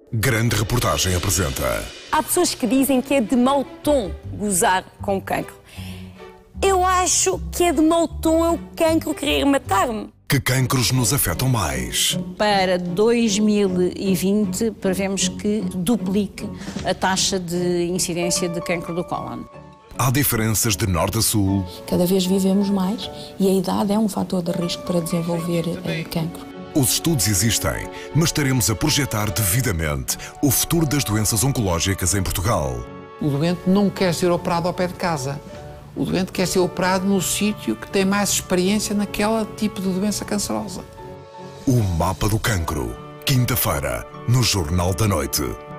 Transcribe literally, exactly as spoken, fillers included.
Grande Reportagem apresenta. Há pessoas que dizem que é de mau tom gozar com o cancro. Eu acho que é de mau tom é o cancro querer matar-me. Que cancros nos afetam mais? Para dois mil e vinte, prevemos que duplique a taxa de incidência de cancro do cólon. Há diferenças de norte a sul? Cada vez vivemos mais e a idade é um fator de risco para desenvolver eh, cancro. Os estudos existem, mas estaremos a projetar devidamente o futuro das doenças oncológicas em Portugal. O doente não quer ser operado ao pé de casa. O doente quer ser operado no sítio que tem mais experiência naquele tipo de doença cancerosa. O Mapa do Cancro. Quinta-feira, no Jornal da Noite.